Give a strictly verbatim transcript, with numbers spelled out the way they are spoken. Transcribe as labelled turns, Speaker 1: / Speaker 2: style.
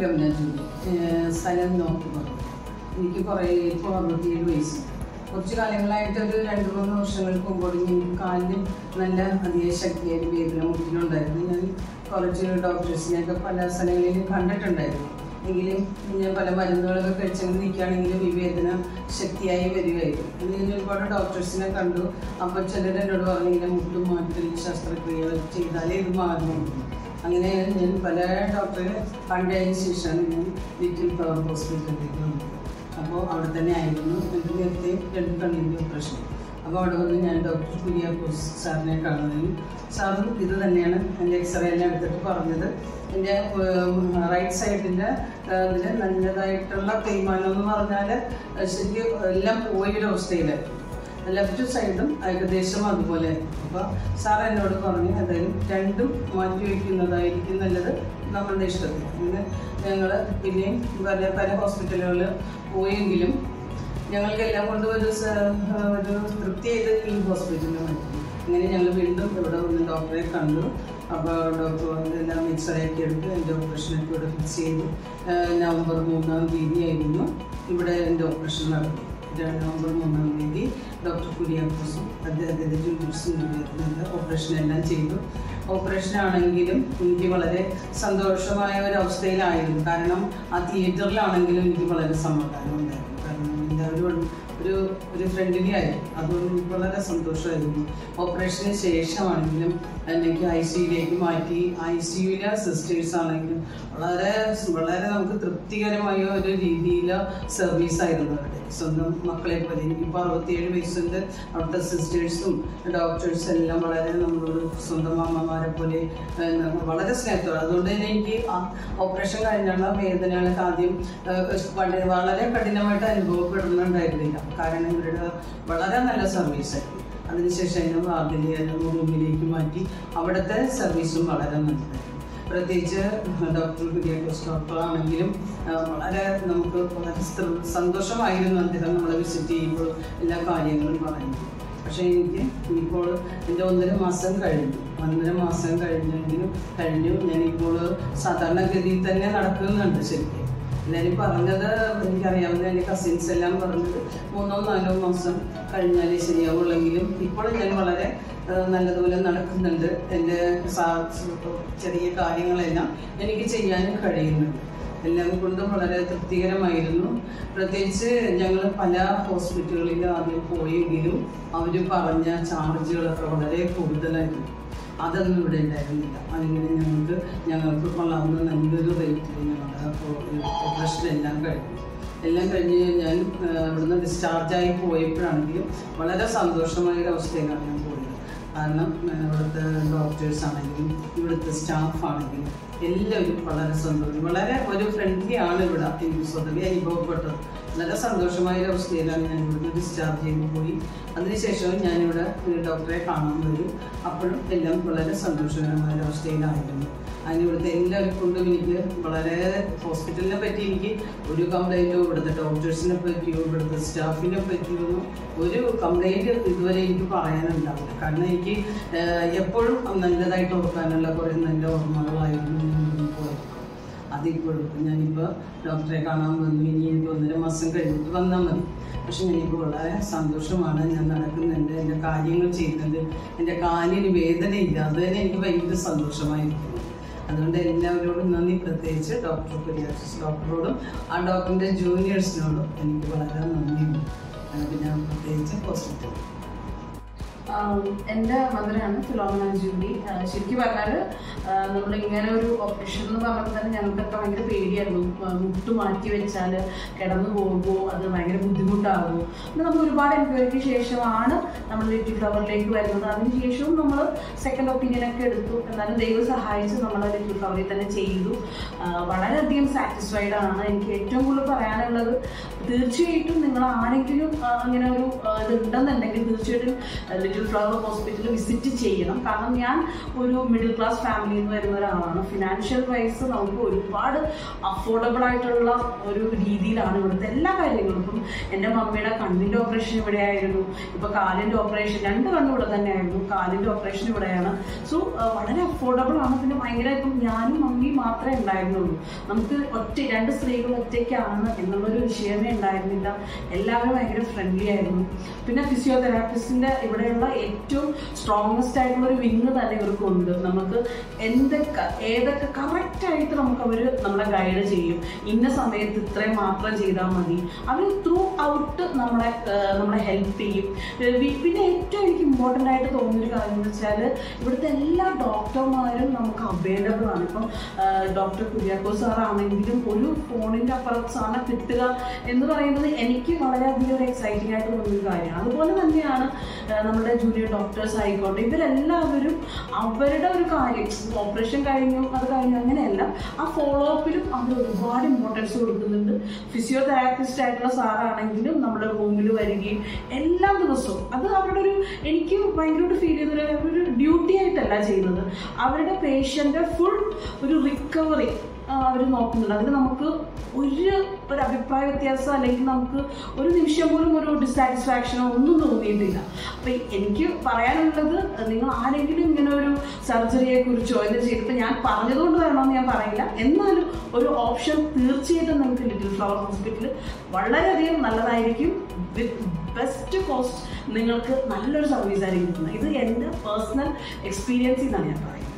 Speaker 1: രമന Julie, സ്ഥലം നോക്കി പറഞ്ഞു. എനിക്ക് കുറേ ഇപ്പോൾ അറുപത്തിയേഴ് വയസ്സ്. കുറച്ച് കാലങ്ങളായിട്ട് ഒരു രണ്ട് മൂന്ന് വർഷങ്ങൾക്ക് മുമ്പോട്ട് എനിക്ക് കാലിന് നല്ല അധിക ശക്തിയായിട്ട് വേദന മുട്ടിനുണ്ടായിരുന്നു. ഞാൻ കുറച്ച് ഡോക്ടേഴ്സിനെയൊക്കെ പല സ്ഥലങ്ങളിലും കണ്ടിട്ടുണ്ടായിരുന്നു. എങ്കിലും ഞാൻ പല മരുന്നുകളൊക്കെ കഴിച്ചെങ്കിൽ നിൽക്കുകയാണെങ്കിലും ഈ വേദന ശക്തിയായി വരികയായിരുന്നു. അത് ഞാൻ ഒരുപാട് ഡോക്ടേഴ്സിനെ കണ്ടു. അപ്പോൾ ചിലർ എന്നോട് പറഞ്ഞെങ്കിലും മുട്ടും മാറ്റൽ ശസ്ത്രക്രിയകൾ ചെയ്താലേ ഇത് മാറുന്നുള്ളൂ. അങ്ങനെ ഞാൻ പല ഡോക്ടറെ കണ്ടതിന് ശേഷമാണ് ഞാൻ ലിറ്റിൽ ഫ്ലവർ ഹോസ്പിറ്റലിലേക്ക് വന്നത്. അപ്പോൾ അവിടെ തന്നെ ആയിരുന്നു എൻ്റെ നേരത്തെ രണ്ട് കണ്ണിൻ്റെ ഓപ്പറേഷൻ. അപ്പോൾ അവിടെ വന്ന് ഞാൻ ഡോക്ടർ കുര്യാക്കോസ് സാറിനെ കാണുകയും സാറും ഇത് തന്നെയാണ് എൻ്റെ എക്സ്റേ എല്ലാം എടുത്തിട്ട് പറഞ്ഞത്. എൻ്റെ റൈറ്റ് സൈഡിൻ്റെ ഇതിൽ നല്ലതായിട്ടുള്ള തേയ്മാനം എന്ന് പറഞ്ഞാൽ ശരിക്കും എല്ലാം പോയൊരവസ്ഥയിലായിരുന്നു. ലെഫ്റ്റ് സൈഡും ഏകദേശം അതുപോലെ. അപ്പോൾ സാർ എന്നോട് പറഞ്ഞു എന്തായാലും രണ്ടും മാറ്റി വയ്ക്കുന്നതായിരിക്കും നല്ലത് നമ്മളുടെ ഇഷ്ടത്തിൽ. അങ്ങനെ ഞങ്ങൾ പിന്നെയും പല പല ഹോസ്പിറ്റലുകളിൽ പോയെങ്കിലും ഞങ്ങൾക്കെല്ലാം കൊണ്ട് ഒരു ഒരു തൃപ്തി ചെയ്ത് ഈ ഹോസ്പിറ്റലിൽ പറ്റി. അങ്ങനെ ഞങ്ങൾ വീണ്ടും ഇവിടെ വന്ന് ഡോക്ടറെ കണ്ടു. അപ്പോൾ ഡോക്ടർ വന്ന് എല്ലാം എക്സ്റേ ഒക്കെ എടുത്ത് എൻ്റെ ഓപ്പറേഷനൊക്കെ ഇവിടെ ഫിക്സ് ചെയ്തു. നവംബർ മൂന്നാം തീയതി ആയിരുന്നു ഇവിടെ എൻ്റെ ഓപ്പറേഷൻ നടന്നു. നവംബർ മൂന്നാം തീയതി ഡോക്ടർ കുര്യാക്കോസും അദ്ദേഹത്തിൻ്റെ ജൂനിയേഴ്സിൻ്റെ ഓപ്പറേഷൻ എല്ലാം ചെയ്തു. ഓപ്പറേഷൻ ആണെങ്കിലും എനിക്ക് വളരെ സന്തോഷമായ ഒരു അവസ്ഥയിലായിരുന്നു. കാരണം ആ തിയേറ്ററിലാണെങ്കിലും എനിക്ക് വളരെ സമാധാനം ഉണ്ടായിരുന്നു. കാരണം എല്ലാവരും ഒരു ഒരു ഫ്രണ്ട്ലി ആയിരുന്നു. അതുകൊണ്ട് എനിക്ക് വളരെ സന്തോഷമായിരുന്നു. ഓപ്പറേഷന് ശേഷമാണെങ്കിലും എനിക്ക് ഐ സിയുയിലേക്ക് മാറ്റി. ഐ സിയുയിലെ സിസ്റ്റേഴ്സ് ആണെങ്കിലും വളരെ വളരെ നമുക്ക് തൃപ്തികരമായ ഒരു രീതിയിൽ സർവീസായിരുന്നു അവിടെ. സ്വന്തം മക്കളെ പോലെ. എനിക്കിപ്പോൾ അറുപത്തിയേഴ് വയസ്സുണ്ട്. അവിടുത്തെ സിസ്റ്റേഴ്സും ഡോക്ടേഴ്സും എല്ലാം വളരെ നമ്മളോട് സ്വന്തം അമ്മമാരെ പോലെ വളരെ സ്നേഹത്തോടെ. അതുകൊണ്ട് തന്നെ എനിക്ക് ആ ഓപ്പറേഷൻ കഴിഞ്ഞുള്ള വേദനകളൊക്കെ ആദ്യം വളരെ കഠിനമായിട്ട് അനുഭവപ്പെടുന്നുണ്ടായിരുന്നില്ല. കാരണം ഇവരുടെ വളരെ നല്ല സർവീസായിരുന്നു. അതിനുശേഷം എന്നെ വാർഡിലെ റൂമിലേക്ക് മാറ്റി. അവിടുത്തെ സർവീസും വളരെ നല്ലതായിരുന്നു. പ്രത്യേകിച്ച് ഡോക്ടർ കുര്യാക്കോസ് ഡോക്ടറാണെങ്കിലും വളരെ നമുക്ക് വളരെ സന്തോഷമായിരുന്നു അദ്ദേഹം നമ്മളെ വിസിറ്റ് ചെയ്യുമ്പോൾ എല്ലാ കാര്യങ്ങളും പറയുന്നു. പക്ഷേ എനിക്ക് ഇപ്പോൾ എൻ്റെ ഒന്നര മാസം കഴിഞ്ഞു. ഒന്നര മാസം കഴിഞ്ഞെങ്കിലും കഴിഞ്ഞു ഞാനിപ്പോൾ സാധാരണഗതിയിൽ തന്നെ നടക്കുന്നുണ്ട്. ശരിക്കും എല്ലാവരും പറഞ്ഞത് എനിക്കറിയാവുന്ന എൻ്റെ കസിൻസ് എല്ലാം പറഞ്ഞത് മൂന്നോ നാലോ മാസം കഴിഞ്ഞാലേ ശരിയാവുള്ളെങ്കിലും ഇപ്പോൾ ഞാൻ വളരെ നല്ലതുപോലെ നടക്കുന്നുണ്ട്. എൻ്റെ ചെറിയ കാര്യങ്ങളെല്ലാം എനിക്ക് ചെയ്യാനും കഴിയുന്നുണ്ട്. എല്ലാം കൊണ്ടും വളരെ തൃപ്തികരമായിരുന്നു. പ്രത്യേകിച്ച് ഞങ്ങൾ പല ഹോസ്പിറ്റലുകളിൽ ആദ്യം പോയെങ്കിലും അവർ പറഞ്ഞ ചാർജുകളൊക്കെ വളരെ കൂടുതലായിരുന്നു. അതൊന്നും ഇവിടെ ഉണ്ടായിരുന്നില്ല. അതിങ്ങനെ ഞങ്ങൾക്ക് ഞങ്ങൾക്ക് കൊള്ളാവുന്ന നല്ലൊരു റേറ്റിൽ ഞങ്ങളുടെ ഓപ്പറേഷൻ എല്ലാം കഴിഞ്ഞു. എല്ലാം കഴിഞ്ഞ് ഞാൻ ഇവിടുന്ന് ഡിസ്ചാർജായി പോയപ്പോഴാണെങ്കിലും വളരെ സന്തോഷമായൊരവസ്ഥയിലാണ് ഞാൻ പോയത്. കാരണം ഇവിടുത്തെ ഡോക്ടേഴ്സ് ആണെങ്കിലും ഇവിടുത്തെ സ്റ്റാഫാണെങ്കിലും എല്ലാവരും വളരെ സന്തോഷം, വളരെ ഒരു ഫ്രണ്ട്ലി ആണ് ഇവിടെ എനിക്ക് സ്വതവേ അനുഭവപ്പെട്ടത്. വളരെ സന്തോഷമായൊരവസ്ഥയിലാണ് ഞാൻ ഇവിടുന്ന് ഡിസ്ചാർജ് ചെയ്ത് പോയി. അതിനുശേഷവും ഞാനിവിടെ ഡോക്ടറെ കാണാൻ വരും. അപ്പോഴും എല്ലാം വളരെ സന്തോഷകരമായൊരവസ്ഥയിലായിരുന്നു. അതിന് ഇവിടുത്തെ എല്ലാവരും കൊണ്ടും എനിക്ക് വളരെ ഹോസ്പിറ്റലിനെ പറ്റി എനിക്ക് ഒരു കംപ്ലൈൻറ്റോ ഇവിടുത്തെ ഡോക്ടേഴ്സിനെ പറ്റിയോ ഇവിടുത്തെ സ്റ്റാഫിനെ പറ്റിയോ ഒരു കംപ്ലൈൻറ്റ് ഇതുവരെ എനിക്ക് പറയാനുണ്ടാവില്ല. കാരണം എനിക്ക് എപ്പോഴും നല്ലതായിട്ട് ഓർക്കാനുള്ള കുറേ നല്ല ഓർമ്മകളായിരുന്നു പോയത്. അതിപ്പോഴും ഞാനിപ്പോൾ ഡോക്ടറെ കാണാൻ വന്നു. ഇനി എനിക്ക് ഒന്നര മാസം കഴിഞ്ഞിട്ട് വന്നാൽ മതി. പക്ഷെ ഞാനിപ്പോൾ വളരെ സന്തോഷമാണ്. ഞാൻ നടക്കുന്നുണ്ട്, എൻ്റെ കാര്യങ്ങൾ ചെയ്യുന്നുണ്ട്, എൻ്റെ കാലിന് വേദനയില്ല. അത് തന്നെ എനിക്ക് ഭയങ്കര സന്തോഷമായിരിക്കുന്നു. അതുകൊണ്ട് എല്ലാവരോടും നന്ദി. പ്രത്യേകിച്ച് ഡോക്ടർ കുര്യാക്കോസ് ഡോക്ടറോടും ആ ഡോക്ടറിൻ്റെ ജൂനിയേഴ്സിനോടും എനിക്ക് വളരെ നന്ദിയുണ്ട്. ഞാൻ പ്രത്യേകിച്ച് ഹോസ്പിറ്റൽ
Speaker 2: എൻ്റെ മദറാണ് ഫിലോമിന ജൂലി. ശരിക്കും പറഞ്ഞാൽ നമ്മൾ ഇങ്ങനെ ഒരു ഓപ്പറേഷൻ എന്ന് പറഞ്ഞപ്പോൾ തന്നെ ഞങ്ങൾക്കൊക്കെ ഭയങ്കര പേടിയായിരുന്നു. മുട്ട് മാറ്റി വെച്ചാൽ കിടന്നു പോകുമ്പോൾ അത് ഭയങ്കര ബുദ്ധിമുട്ടാകുമോ. പിന്നെ നമുക്ക് ഒരുപാട് എൻക്വയറിക്ക് ശേഷമാണ് നമ്മൾ ലിറ്റിൽ ഫ്ലവറിലേക്ക് വരുന്നത്. അതിനുശേഷവും നമ്മൾ സെക്കൻഡ് ഒപ്പീനിയനൊക്കെ എടുത്തു. എന്നാലും ദൈവം സഹായിച്ച് നമ്മൾ ലിറ്റിൽ ഫ്ലവറിൽ തന്നെ ചെയ്തു. വളരെയധികം സാറ്റിസ്ഫൈഡ് ആണ്. എനിക്ക് ഏറ്റവും കൂടുതൽ പറയാനുള്ളത്, തീർച്ചയായിട്ടും നിങ്ങൾ ആരെങ്കിലും അങ്ങനെ ഒരു ഇതുണ്ടെന്നുണ്ടെങ്കിൽ തീർച്ചയായിട്ടും little little flower hospital visit ചെയ്യണം. കാരണം ഞാൻ ഒരു മിഡിൽ ക്ലാസ് ഫാമിലിയിൽ നിന്ന് വരുന്ന ഒരാളാണ്. ഫിനാൻഷ്യൽ വൈസ് നമുക്ക് ഒരുപാട് അഫോർഡബിൾ ആയിട്ടുള്ള ഒരു രീതിയിലാണ് ഇവിടുത്തെ എല്ലാ കാര്യങ്ങളും. ഇപ്പം എൻ്റെ മമ്മിയുടെ കണ്ണിൻ്റെ ഓപ്പറേഷൻ ഇവിടെ ആയിരുന്നു, ഇപ്പോൾ കാലിൻ്റെ ഓപ്പറേഷൻ, രണ്ട് കണ്ണും ഇവിടെ തന്നെ ആയിരുന്നു, കാലിൻ്റെ ഓപ്പറേഷൻ ഇവിടെയാണ്. സോ വളരെ അഫോർഡബിൾ ആണ്. പിന്നെ ഭയങ്കര ഇപ്പം ഞാനും മമ്മിയും മാത്രമേ ഉണ്ടായിരുന്നുള്ളൂ. നമുക്ക് ഒറ്റ രണ്ട് സ്ത്രീകൾ ഒറ്റയ്ക്കാണ് എന്നുള്ളൊരു വിഷയമേ ഉണ്ടായിരുന്നില്ല. എല്ലാവരും ഭയങ്കര ഫ്രണ്ട്ലി ആയിരുന്നു. പിന്നെ ഫിസിയോതെറാപ്പിസ്റ്റിൻ്റെ ഇവിടെയുള്ള ഏറ്റവും സ്ട്രോങ്ങസ്റ്റ് ആയിട്ടുള്ള ഒരു വിങ് തന്നെ ഇവർക്കുണ്ട്. നമുക്ക് എന്തൊക്കെ ഏതൊക്കെ കറക്റ്റായിട്ട് നമുക്ക് അവർ നമ്മളെ ഗൈഡ് ചെയ്യും. ഇന്ന സമയത്ത് ഇത്രയും മാത്രം ചെയ്താൽ മതി. അവർ ത്രൂ ഔട്ട് നമ്മളെ നമ്മളെ ഹെൽപ്പ് ചെയ്യും. പിന്നെ ഏറ്റവും എനിക്ക് ഇമ്പോർട്ടൻ്റ് ആയിട്ട് തോന്നിയൊരു കാര്യം എന്ന് വെച്ചാൽ ഇവിടുത്തെ എല്ലാ ഡോക്ടർമാരും നമുക്ക് അവൈലബിൾ ആണ്. ഇപ്പം ഡോക്ടർ കുര്യാക്കോസ് സാറാണെങ്കിലും ഒരു ഫോണിൻ്റെ അപ്പുറത്ത് സാറിനെ കിട്ടുക എന്ന് പറയുന്നത് എനിക്ക് വളരെയധികം ഒരു എക്സൈറ്റിംഗ് ആയിട്ട് തോന്നിയൊരു കാര്യമാണ്. അതുപോലെ തന്നെയാണ് നമ്മുടെ ജൂനിയർ ഡോക്ടേഴ്സ് ആയിക്കോട്ടെ, ഇവരെല്ലാവരും അവരുടെ ഒരു കാര്യം ഓപ്പറേഷൻ കഴിഞ്ഞു അത് കഴിഞ്ഞു അങ്ങനെയല്ല, ആ ഫോളോ അപ്പിലും അവർ ഒരുപാട് ഇമ്പോർട്ടൻസ് കൊടുക്കുന്നുണ്ട്. ഫിസിയോതെറാപ്പിസ്റ്റ് ആയിട്ടുള്ള സാറാണെങ്കിലും നമ്മുടെ റൂമിൽ വരികയും എല്ലാ ദിവസവും അത് അവരുടെ ഒരു എനിക്ക് ഭയങ്കരമായിട്ട് ഫീൽ ചെയ്യുന്ന ഒരു ഡ്യൂട്ടി ആയിട്ടല്ല ചെയ്യുന്നത്. അവരുടെ പേഷ്യൻ്റെ ഫുൾ ഒരു റിക്കവറി അവർ നോക്കുന്നുണ്ട്. അതിന് നമുക്ക് ഒരു ഒരു അഭിപ്രായ വ്യത്യാസം അല്ലെങ്കിൽ നമുക്ക് ഒരു നിമിഷം പോലും ഒരു ഡിസാറ്റിസ്ഫാക്ഷനോ ഒന്നും തോന്നിയിട്ടില്ല. അപ്പം എനിക്ക് പറയാനുള്ളത്, നിങ്ങൾ ആരെങ്കിലും ഇങ്ങനെ ഒരു സർജറിയെ കുറിച്ചോ ഇത് ചെയ്തിപ്പോൾ ഞാൻ പറഞ്ഞതുകൊണ്ട് വേണമെന്ന് ഞാൻ പറയില്ല, എന്നാലും ഒരു ഓപ്ഷൻ തീർച്ചയായിട്ടും നിങ്ങൾക്ക് ലിറ്റിൽ ഫ്ലവർ ഹോസ്പിറ്റൽ വളരെയധികം നല്ലതായിരിക്കും. വിത്ത് ബെസ്റ്റ് കോസ്റ്റ് നിങ്ങൾക്ക് നല്ലൊരു സർവീസ് ആയിരിക്കും കിട്ടുന്നത്. ഇത് എൻ്റെ പേഴ്സണൽ എക്സ്പീരിയൻസിൽ നിന്നാണ് ഞാൻ പറയുന്നത്.